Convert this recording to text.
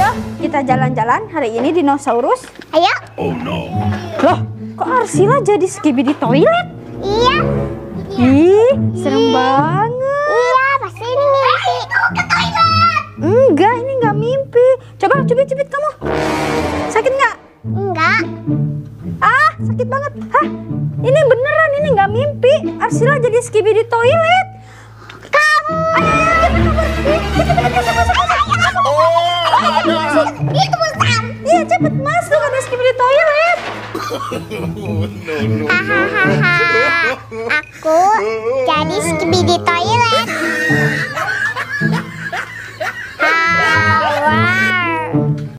Ayo, kita jalan-jalan hari ini dinosaurus. Ayo. Oh no. Loh, kok Arsila jadi Skibidi toilet? Iya. Ih, serem banget. Iya, pasti ini mimpi. Ke toilet. Enggak, ini nggak mimpi. Coba cubit-cubit kamu. Sakit nggak? Enggak. Ah, sakit banget. Hah? Ini beneran, ini nggak mimpi. Arsila jadi Skibidi toilet. Kamu. Itu bukan. Iya, cepet masuk, ada Skibidi toilet. Hahaha. Aku jadi Skibidi toilet.